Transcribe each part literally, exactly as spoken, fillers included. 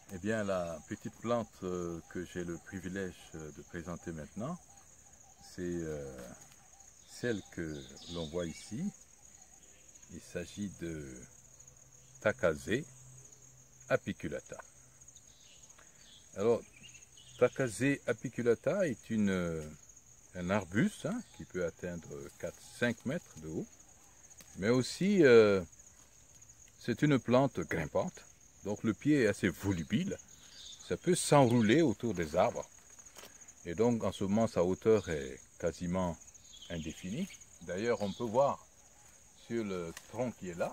Eh bien, la petite plante euh, que j'ai le privilège euh, de présenter maintenant, c'est euh, celle que l'on voit ici. Il s'agit de Tacazée apiculata. Alors, Tacazée apiculata est une, euh, un arbuste hein, qui peut atteindre quatre à cinq mètres de haut, mais aussi euh, c'est une plante grimpante, donc le pied est assez volubile. Ça peut s'enrouler autour des arbres. Et donc, en ce moment, sa hauteur est quasiment indéfinie. D'ailleurs, on peut voir sur le tronc qui est là,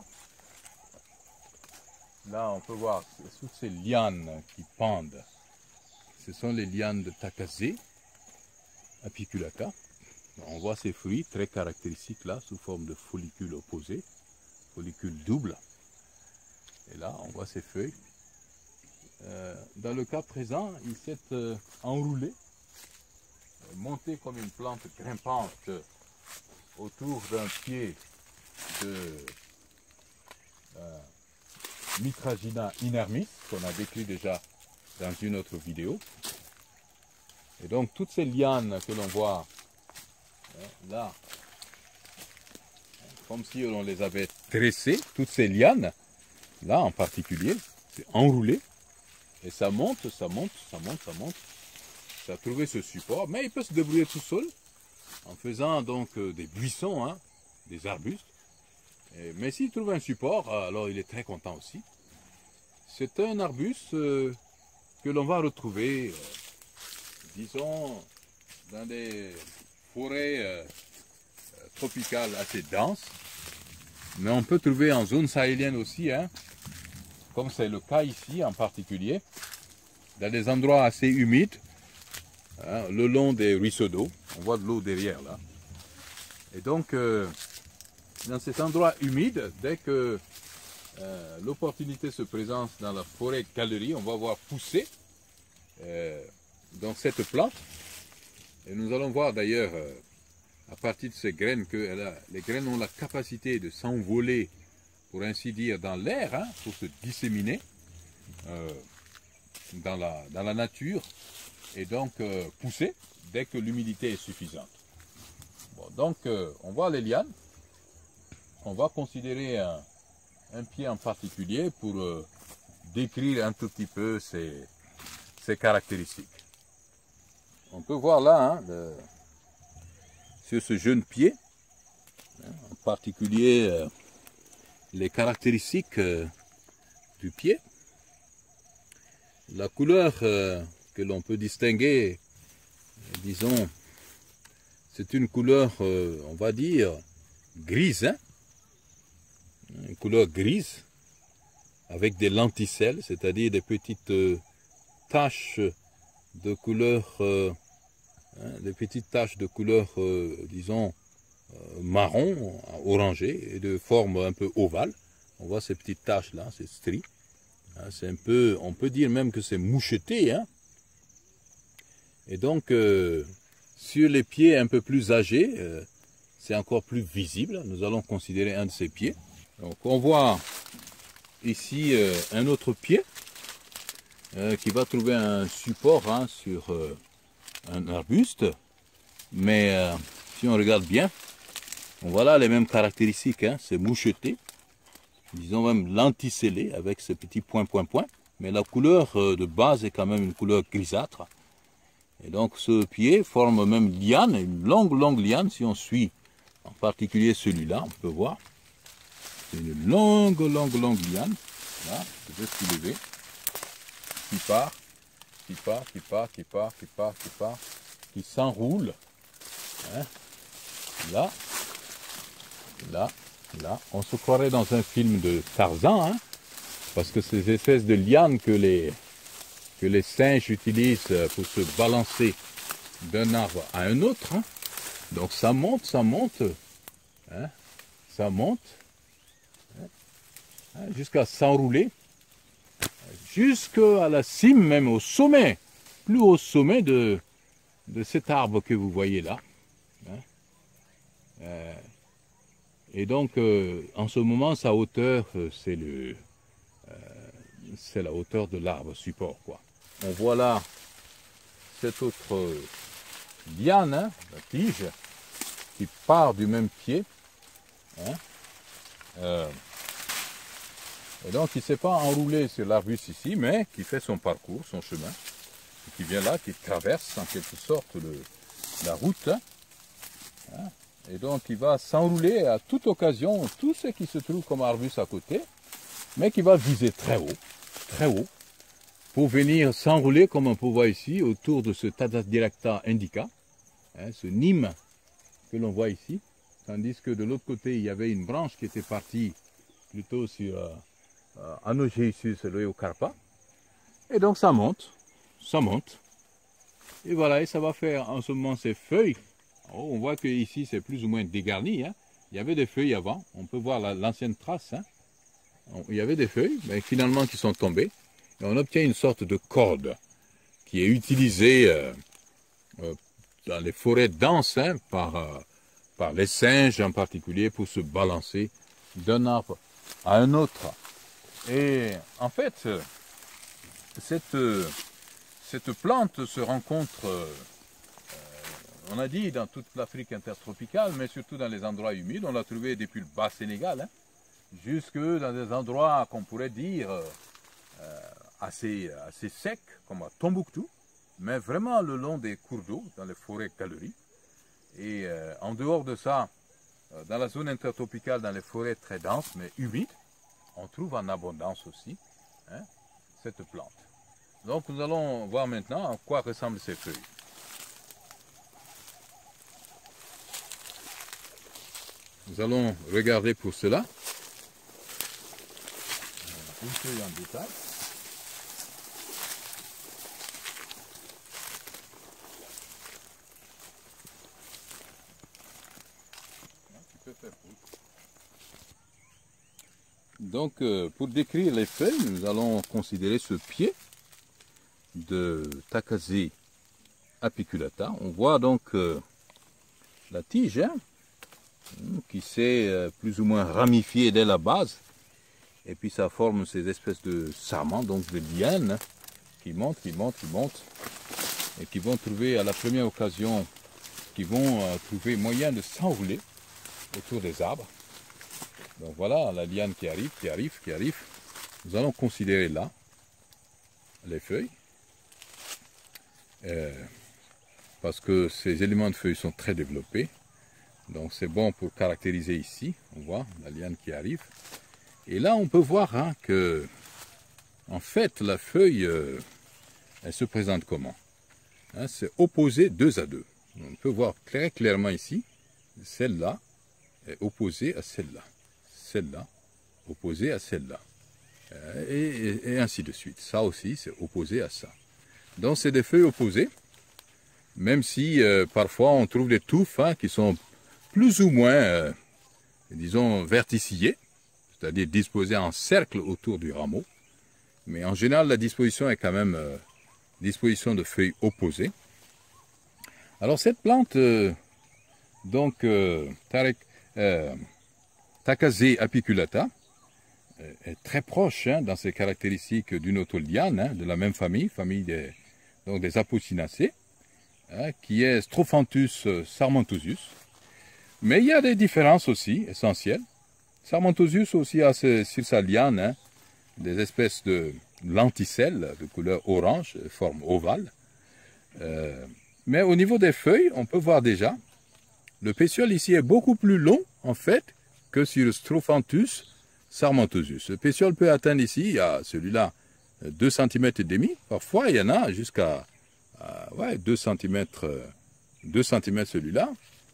là, on peut voir toutes ces lianes qui pendent. Ce sont les lianes de Tacazée apiculata. On voit ces fruits très caractéristiques là, sous forme de follicules opposés, follicules doubles. Et là, on voit ces feuilles. Euh, dans le cas présent, il s'est euh, enroulé, euh, monté comme une plante grimpante autour d'un pied de euh, Mitragina inermis, qu'on a décrit déjà dans une autre vidéo. Et donc toutes ces lianes que l'on voit hein, là, comme si on les avait tressées, toutes ces lianes, là en particulier, c'est enroulé. Et ça monte, ça monte, ça monte, ça monte. Ça a trouvé ce support, mais il peut se débrouiller tout seul en faisant donc euh, des buissons, hein, des arbustes. Et, mais s'il trouve un support, alors il est très content aussi. C'est un arbuste euh, que l'on va retrouver, euh, disons, dans des forêts euh, tropicales assez denses. Mais on peut trouver en zone sahélienne aussi, hein, comme c'est le cas ici en particulier, dans des endroits assez humides, hein, le long des ruisseaux d'eau. On voit de l'eau derrière là. Et donc, euh, dans cet endroit humide, dès que euh, l'opportunité se présente dans la forêt galerie, on va voir pousser euh, donc cette plante. Et nous allons voir d'ailleurs, euh, à partir de ces graines, que elle a, les graines ont la capacité de s'envoler, pour ainsi dire, dans l'air, hein, pour se disséminer euh, dans, la, dans la nature, et donc euh, pousser dès que l'humidité est suffisante. Bon, donc euh, on voit les lianes, on va considérer un, un pied en particulier pour euh, décrire un tout petit peu ses, ses caractéristiques. On peut voir là, hein, le, sur ce jeune pied, hein, en particulier euh, les caractéristiques euh, du pied. La couleur euh, que l'on peut distinguer, euh, disons, c'est une couleur, euh, on va dire, grise, hein, une couleur grise, avec des lenticelles, c'est-à-dire des petites euh, taches de couleur, euh, hein, des petites taches de couleur, euh, disons, euh, marron, orangé, et de forme un peu ovale. On voit ces petites taches là, ces stries. Hein, c'est un peu, on peut dire même que c'est moucheté, hein. Et donc, euh, sur les pieds un peu plus âgés, euh, c'est encore plus visible. Nous allons considérer un de ces pieds. Donc, on voit ici euh, un autre pied euh, qui va trouver un support hein, sur euh, un arbuste. Mais euh, si on regarde bien, on voit là les mêmes caractéristiques. Hein, c'est moucheté, disons même lenticellé avec ces petits points, points, points. Mais la couleur euh, de base est quand même une couleur grisâtre. Et donc ce pied forme même liane, une longue, longue liane, si on suit en particulier celui-là, on peut voir. C'est une longue, longue, longue liane, là, je vais soulever, qui part, qui part, qui part, qui part, qui part, qui part, qui s'enroule, hein, là, là, là. On se croirait dans un film de Tarzan, hein, parce que ces espèces de lianes que les... que les singes utilisent pour se balancer d'un arbre à un autre. Hein. Donc ça monte, ça monte, hein, ça monte, hein, jusqu'à s'enrouler, jusqu'à la cime, même au sommet, plus au sommet de, de cet arbre que vous voyez là. Hein. Euh, et donc, euh, en ce moment, sa hauteur, c'est le... c'est la hauteur de l'arbre support, quoi. On voit là cette autre liane, hein, la tige, qui part du même pied. Hein. Euh, et donc il ne s'est pas enroulé sur l'arbuste ici, mais qui fait son parcours, son chemin, qui vient là, qui traverse en quelque sorte le, la route. Hein. Et donc il va s'enrouler à toute occasion, tout ce qui se trouve comme arbuste à côté, mais qui va viser très haut, très haut, pour venir s'enrouler, comme on peut voir ici, autour de ce Tadasdirecta indica, hein, ce Nîmes que l'on voit ici, tandis que de l'autre côté, il y avait une branche qui était partie plutôt sur euh, euh, Anogeus leucocarpa. Et donc ça monte, ça monte, et voilà, et ça va faire en ce moment ces feuilles. Oh, on voit que ici c'est plus ou moins dégarni, hein. Il y avait des feuilles avant, on peut voir l'ancienne trace, hein. Il y avait des feuilles, mais finalement qui sont tombées. Et on obtient une sorte de corde qui est utilisée euh, euh, dans les forêts denses, hein, par, euh, par les singes en particulier, pour se balancer d'un arbre à un autre. Et en fait, cette, cette plante se rencontre, euh, on a dit, dans toute l'Afrique intertropicale, mais surtout dans les endroits humides. On l'a trouvée depuis le bas Sénégal, hein, jusque dans des endroits qu'on pourrait dire euh, assez, assez secs, comme à Tombouctou, mais vraiment le long des cours d'eau, dans les forêts galeries. Et euh, en dehors de ça, euh, dans la zone intertropicale, dans les forêts très denses, mais humides, on trouve en abondance aussi, hein, cette plante. Donc nous allons voir maintenant à quoi ressemblent ces feuilles. Nous allons regarder pour cela une feuille en détail. Donc, euh, pour décrire les feuilles, nous allons considérer ce pied de Tacazée apiculata. On voit donc euh, la tige, hein, qui s'est euh, plus ou moins ramifiée dès la base, et puis ça forme ces espèces de sarments, donc de lianes, hein, qui montent, qui montent, qui montent, et qui vont trouver à la première occasion, qui vont euh, trouver moyen de s'enrouler autour des arbres. Donc voilà la liane qui arrive, qui arrive, qui arrive. Nous allons considérer là les feuilles, euh, parce que ces éléments de feuilles sont très développés. Donc c'est bon pour caractériser ici. On voit la liane qui arrive. Et là on peut voir, hein, que en fait la feuille, euh, elle se présente comment, hein, c'est opposé deux à deux. On peut voir très clairement ici, celle-là est opposée à celle-là. Celle-là, opposée à celle-là, et, et, et ainsi de suite. Ça aussi, c'est opposé à ça. Donc, c'est des feuilles opposées, même si euh, parfois on trouve des touffes, hein, qui sont plus ou moins, euh, disons, verticillées, c'est-à-dire disposées en cercle autour du rameau. Mais en général, la disposition est quand même euh, disposition de feuilles opposées. Alors, cette plante, euh, donc, euh, Tarek, euh, Tacazée apiculata est très proche, hein, dans ses caractéristiques d'une autre liane, hein, de la même famille, famille des, donc des Apocynaceae, hein, qui est Strophanthus sarmentosus. Mais il y a des différences aussi essentielles. Sarmentosus aussi a sur sa liane, hein, des espèces de lenticelles de couleur orange, de forme ovale. Euh, mais au niveau des feuilles, on peut voir déjà, le pétiole ici est beaucoup plus long en fait que sur le Strophanthus sarmentosus. Le pétiole peut atteindre ici, il y a celui-là, deux centimètres et demi. Parfois, il y en a jusqu'à euh, ouais, deux centimètres, deux centimètres celui-là.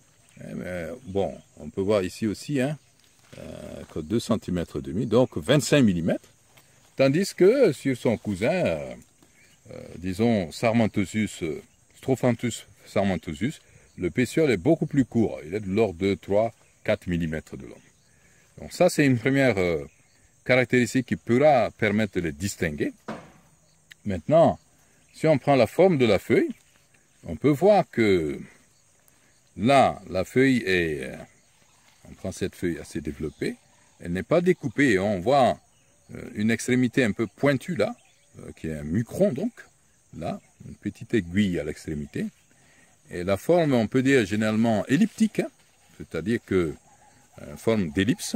Bon, on peut voir ici aussi, hein, euh, que deux centimètres et demi, donc vingt-cinq millimètres. Tandis que sur son cousin, euh, euh, disons, Sarmentosus, euh, Strophanthus sarmentosus, le pétiole est beaucoup plus court. Il est de l'ordre de trois, quatre millimètres de long. Donc ça, c'est une première euh, caractéristique qui pourra permettre de les distinguer. Maintenant, si on prend la forme de la feuille, on peut voir que là, la feuille est, on prend cette feuille assez développée, elle n'est pas découpée. On voit une extrémité un peu pointue là, euh, qui est un mucron donc, là, une petite aiguille à l'extrémité. Et la forme, on peut dire généralement elliptique, hein, c'est-à-dire que euh, forme d'ellipse.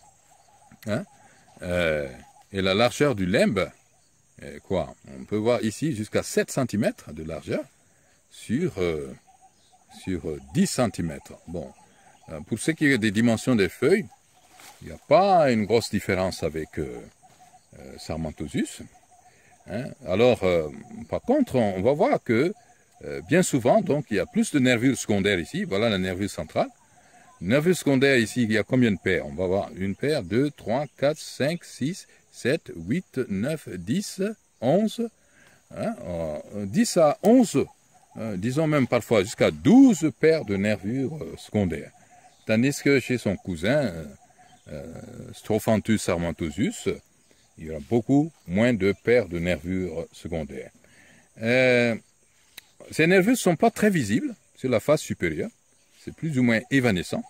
Hein, euh, et la largeur du limbe, euh, quoi, on peut voir ici jusqu'à sept centimètres de largeur sur, euh, sur dix centimètres. Bon, euh, pour ce qui est des dimensions des feuilles, il n'y a pas une grosse différence avec euh, euh, Sarmenthosus. Hein. Alors, euh, par contre, on, on va voir que euh, bien souvent, donc, il y a plus de nervures secondaires ici. Voilà la nervure centrale. Nervure secondaire ici, il y a combien de paires? On va voir une paire, deux, trois, quatre, cinq, six, sept, huit, neuf, dix, onze, hein, euh, dix à onze, euh, disons même parfois jusqu'à douze paires de nervures euh, secondaires. Tandis que chez son cousin, euh, euh, Strophanthus sarmenthosus, il y aura beaucoup moins de paires de nervures secondaires. Euh, ces nervures ne sont pas très visibles sur la face supérieure, c'est plus ou moins évanescent.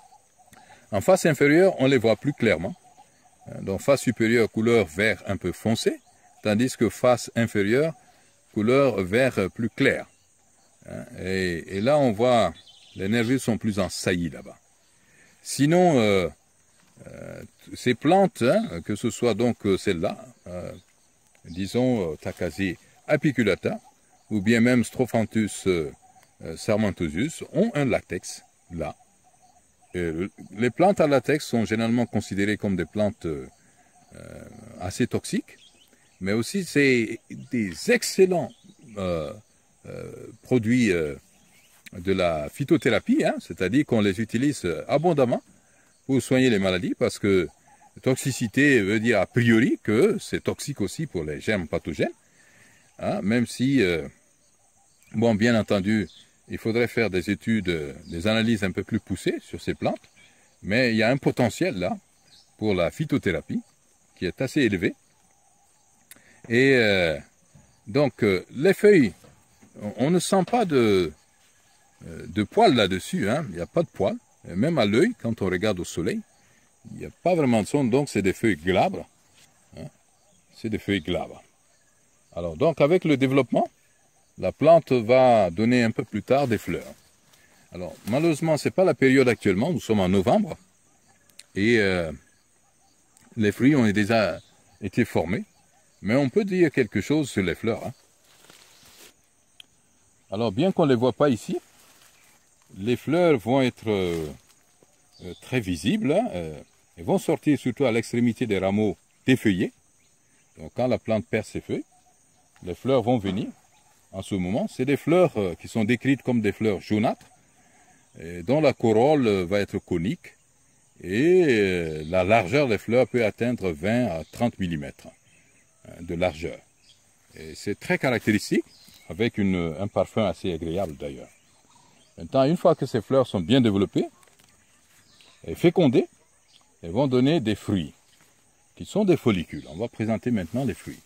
En face inférieure, on les voit plus clairement. Donc face supérieure, couleur vert un peu foncé, tandis que face inférieure, couleur vert plus clair. Et, et là, on voit, les nervures sont plus en saillie là-bas. Sinon, euh, euh, ces plantes, hein, que ce soit donc celle-là, euh, disons Tacasier apiculata, ou bien même Strophanthus euh, sarmenthosus, ont un latex là. Et les plantes à latex sont généralement considérées comme des plantes euh, assez toxiques, mais aussi c'est des excellents euh, euh, produits euh, de la phytothérapie, hein, c'est-à-dire qu'on les utilise abondamment pour soigner les maladies, parce que toxicité veut dire a priori que c'est toxique aussi pour les germes pathogènes, hein, même si, euh, bon, bien entendu, il faudrait faire des études, des analyses un peu plus poussées sur ces plantes, mais il y a un potentiel là pour la phytothérapie qui est assez élevé. Et euh, donc euh, les feuilles, on, on ne sent pas de, euh, de poils là-dessus, hein, il n'y a pas de poils, et même à l'œil, quand on regarde au soleil, il n'y a pas vraiment de son, donc c'est des feuilles glabres, hein, c'est des feuilles glabres. Alors donc avec le développement, la plante va donner un peu plus tard des fleurs. Alors, malheureusement, ce n'est pas la période actuellement, nous sommes en novembre, et euh, les fruits ont déjà été formés, mais on peut dire quelque chose sur les fleurs. Hein. Alors, bien qu'on ne les voit pas ici, les fleurs vont être euh, euh, très visibles, hein, euh, elles vont sortir surtout à l'extrémité des rameaux défeuillés. Donc, quand la plante perd ses feuilles, les fleurs vont venir. En ce moment, c'est des fleurs euh, qui sont décrites comme des fleurs jaunâtres, et dont la corolle euh, va être conique, et euh, la largeur des fleurs peut atteindre vingt à trente millimètres hein, de largeur. Et c'est très caractéristique, avec une, un parfum assez agréable d'ailleurs. Maintenant, une fois que ces fleurs sont bien développées et fécondées, elles vont donner des fruits, qui sont des follicules. On va présenter maintenant les fruits.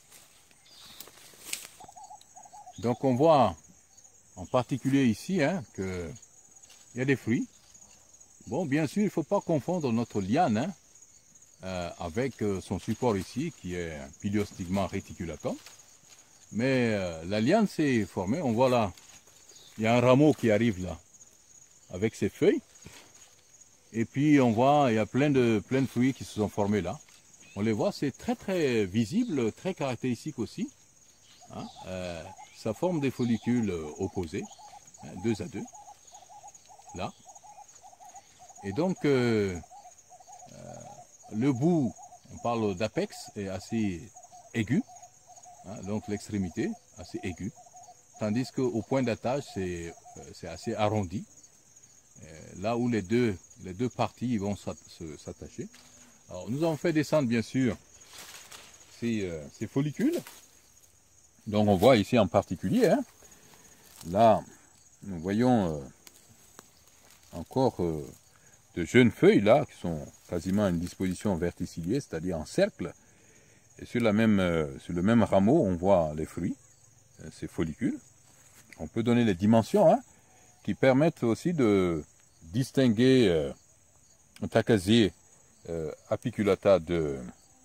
Donc on voit en particulier ici hein, qu'il y a des fruits. Bon, bien sûr, il ne faut pas confondre notre liane hein, euh, avec euh, son support ici, qui est un Pyliostigma reticulatum. Mais euh, la liane s'est formée, on voit là, il y a un rameau qui arrive là, avec ses feuilles. Et puis on voit, il y a plein de, plein de fruits qui se sont formés là. On les voit, c'est très très visible, très caractéristique aussi. Hein, euh, ça forme des follicules opposés, hein, deux à deux, là. Et donc, euh, euh, le bout, on parle d'apex, est assez aigu, hein, donc l'extrémité, assez aiguë, tandis qu'au point d'attache, c'est euh, assez arrondi, euh, là où les deux, les deux parties vont s'attacher. Alors, nous avons fait descendre, bien sûr, ces, euh, ces follicules. Donc on voit ici en particulier, hein, là nous voyons euh, encore euh, de jeunes feuilles là qui sont quasiment à une disposition verticillée, c'est-à-dire en cercle. Et sur, la même, euh, sur le même rameau, on voit les fruits, euh, ces follicules. On peut donner les dimensions hein, qui permettent aussi de distinguer euh, un Tacasier euh, apiculata de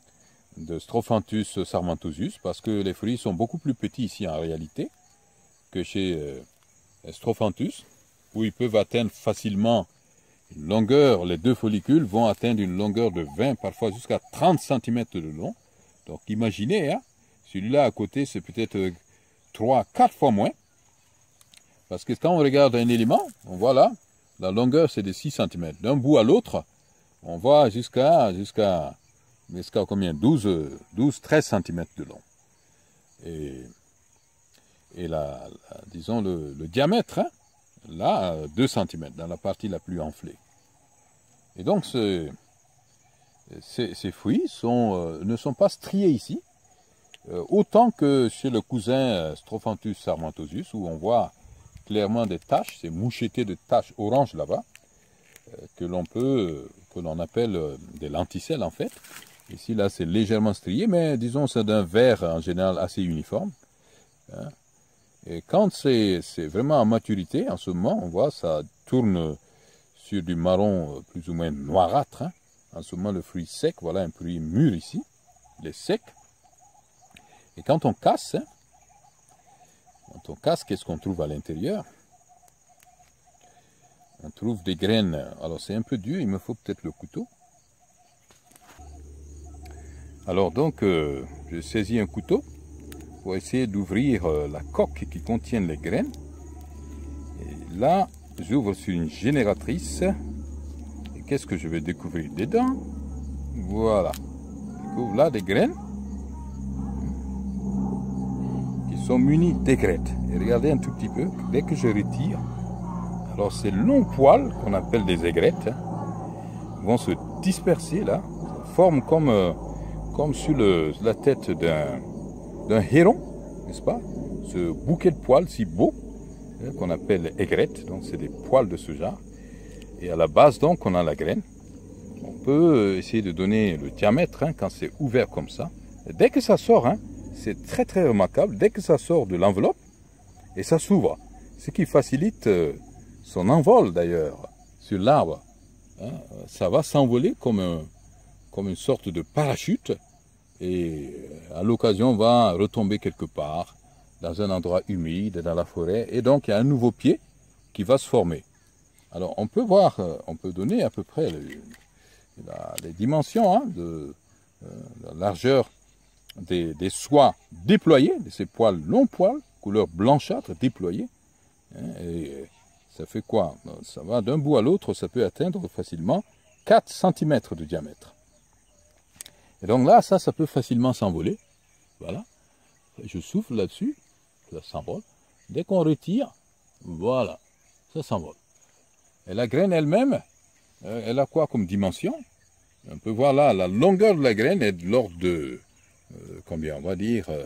de Strophanthus sarmentosus, parce que les fruits sont beaucoup plus petits ici en réalité que chez euh, Strophanthus, où ils peuvent atteindre facilement une longueur, les deux follicules vont atteindre une longueur de vingt, parfois jusqu'à trente centimètres de long. Donc imaginez, hein, celui-là à côté c'est peut-être trois, quatre fois moins. Parce que quand on regarde un élément, on voit là, la longueur c'est de six centimètres. D'un bout à l'autre, on voit jusqu'à jusqu'à jusqu'à combien, douze, douze, treize centimètres de long. Et, et la, la, disons le, le diamètre, hein, là, deux centimètres, dans la partie la plus enflée. Et donc, ce, ces, ces fruits sont, euh, ne sont pas striés ici, euh, autant que chez le cousin euh, Strophanthus sarmentosus, où on voit clairement des taches, c'est moucheté de taches oranges là-bas, euh, que l'on peut, que l'on appelle euh, des lenticelles en fait. Ici, là, c'est légèrement strié, mais disons, c'est d'un vert en général assez uniforme. Hein. Et quand c'est vraiment en maturité, en ce moment, on voit, ça tourne sur du marron plus ou moins noirâtre. Hein. En ce moment, le fruit sec, voilà un fruit mûr ici, il est sec. Et quand on casse, hein, quand on casse, qu'est-ce qu'on trouve à l'intérieur? On trouve des graines. Alors c'est un peu dur, il me faut peut-être le couteau. Alors donc, euh, je saisis un couteau pour essayer d'ouvrir euh, la coque qui contient les graines. Et là, j'ouvre sur une génératrice. Et qu'est-ce que je vais découvrir dedans? Voilà. Je découvre là des graines qui sont munies d'aigrettes. Et regardez un tout petit peu, dès que je retire, alors ces longs poils qu'on appelle des aigrettes hein, vont se disperser là, forment comme, euh, comme sur le, la tête d'un d'un héron, n'est-ce pas? Ce bouquet de poils si beau hein, qu'on appelle aigrette, donc c'est des poils de ce genre. Et à la base donc on a la graine. On peut essayer de donner le diamètre hein, quand c'est ouvert comme ça. Et dès que ça sort, hein, c'est très très remarquable, dès que ça sort de l'enveloppe et ça s'ouvre, ce qui facilite euh, son envol d'ailleurs sur l'arbre. Hein, ça va s'envoler comme, un, comme une sorte de parachute. Et à l'occasion, on va retomber quelque part, dans un endroit humide, dans la forêt. Et donc, il y a un nouveau pied qui va se former. Alors, on peut voir, on peut donner à peu près les, les dimensions hein, de euh, la largeur des, des soies déployées, de ces poils, longs poils, couleur blanchâtre, déployés. Hein, et ça fait quoi? Ça va d'un bout à l'autre, ça peut atteindre facilement quatre centimètres de diamètre. Et donc là, ça, ça peut facilement s'envoler. Voilà. Je souffle là-dessus, ça s'envole. Dès qu'on retire, voilà, ça s'envole. Et la graine elle-même, euh, elle a quoi comme dimension? On peut voir là, la longueur de la graine est de l'ordre de, euh, combien on va dire, euh,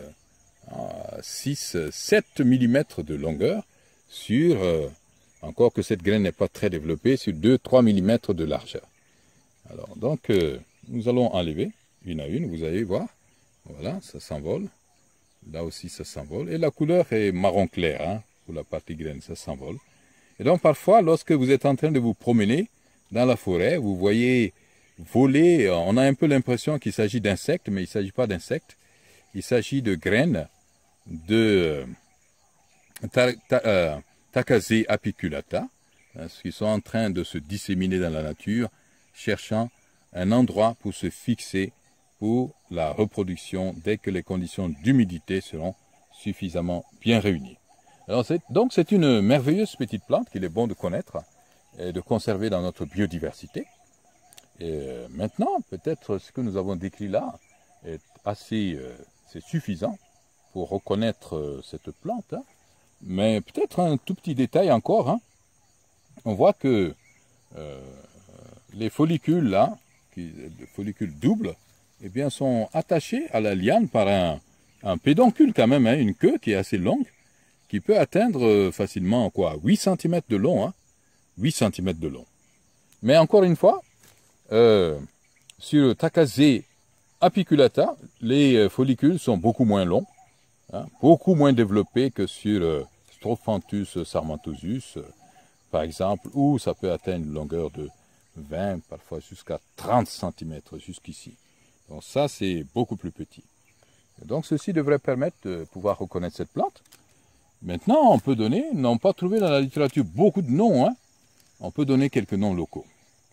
six, sept millimètres de longueur sur, euh, encore que cette graine n'est pas très développée, sur deux, trois millimètres de largeur. Alors, donc, euh, nous allons enlever. Une à une, vous allez voir, voilà, ça s'envole, là aussi ça s'envole, et la couleur est marron clair, hein, pour la partie graine, ça s'envole. Et donc parfois, lorsque vous êtes en train de vous promener dans la forêt, vous voyez voler, on a un peu l'impression qu'il s'agit d'insectes, mais il ne s'agit pas d'insectes, il s'agit de graines de ta, ta, euh, Tacazea apiculata, hein, qui sont en train de se disséminer dans la nature, cherchant un endroit pour se fixer pour la reproduction dès que les conditions d'humidité seront suffisamment bien réunies. Alors donc c'est une merveilleuse petite plante qu'il est bon de connaître et de conserver dans notre biodiversité. Et maintenant, peut-être ce que nous avons décrit là est assez, euh, c'est suffisant pour reconnaître euh, cette plante. Hein. Mais peut-être un tout petit détail encore. Hein. On voit que euh, les follicules là, qui, les follicules doubles, eh bien, sont attachés à la liane par un, un pédoncule quand même, hein, une queue qui est assez longue, qui peut atteindre facilement quoi, huit centimètres de long, hein, huit centimètres de long. Mais encore une fois, euh, sur Tacazea apiculata, les follicules sont beaucoup moins longs, hein, beaucoup moins développés que sur euh, Strophanthus sarmentosus, euh, par exemple, où ça peut atteindre une longueur de vingt, parfois jusqu'à trente centimètres jusqu'ici. Donc ça, c'est beaucoup plus petit. Et donc ceci devrait permettre de pouvoir reconnaître cette plante. Maintenant, on peut donner, n'ont pas trouvé dans la littérature beaucoup de noms, hein. On peut donner quelques noms locaux.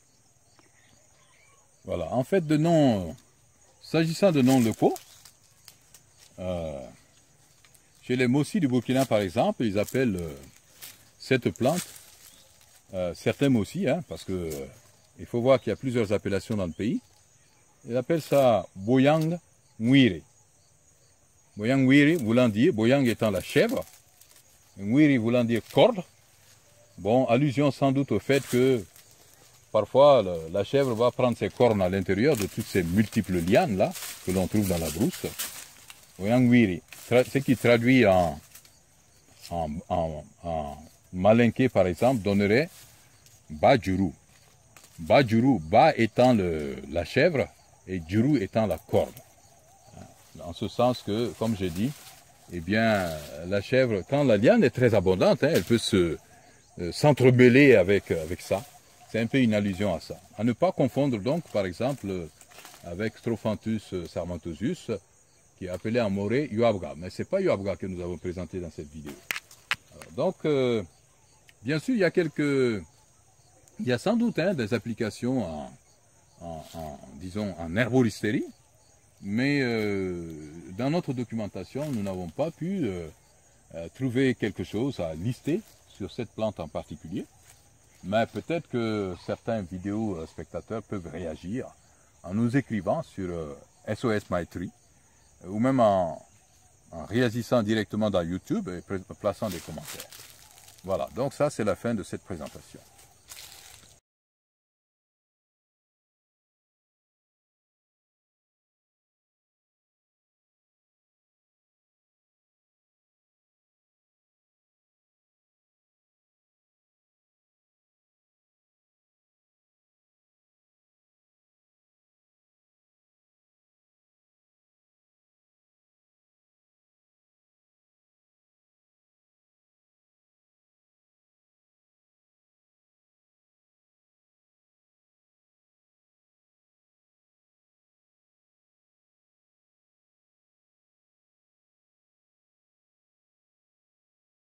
Voilà, en fait, de noms, s'agissant de noms locaux, euh, chez les Mossi du Burkina, par exemple, ils appellent euh, cette plante, euh, certains Mossi, hein, parce que euh, il faut voir qu'il y a plusieurs appellations dans le pays. Ils appellent ça Boyang Nwiri. Boyang Nwiri voulant dire, Boyang étant la chèvre, Nwiri voulant dire corde. Bon, allusion sans doute au fait que parfois le, la chèvre va prendre ses cornes à l'intérieur de toutes ces multiples lianes là que l'on trouve dans la brousse. Boyang Nwiri, ce qui traduit en, en, en, en malinké par exemple, donnerait Bajuru. Bajuru, Ba étant le, la chèvre et Juru étant la corde. En ce sens que, comme j'ai dit, eh bien, la chèvre, quand la liane est très abondante, hein, elle peut se euh, s'entremêler avec, avec ça. C'est un peu une allusion à ça. À ne pas confondre donc, par exemple, avec Strophanthus sarmentosus, qui est appelé en moré Yuabga. Mais ce n'est pas Yuabga que nous avons présenté dans cette vidéo. Alors, donc, euh, bien sûr, il y a quelques... Il y a sans doute hein, des applications en, en, en, disons, en herboristerie, mais euh, dans notre documentation, nous n'avons pas pu euh, euh, trouver quelque chose à lister sur cette plante en particulier. Mais peut-être que certains vidéos euh, spectateurs peuvent réagir en nous écrivant sur euh, S O S Maitri euh, ou même en, en réagissant directement dans YouTube et plaçant des commentaires. Voilà, donc ça c'est la fin de cette présentation.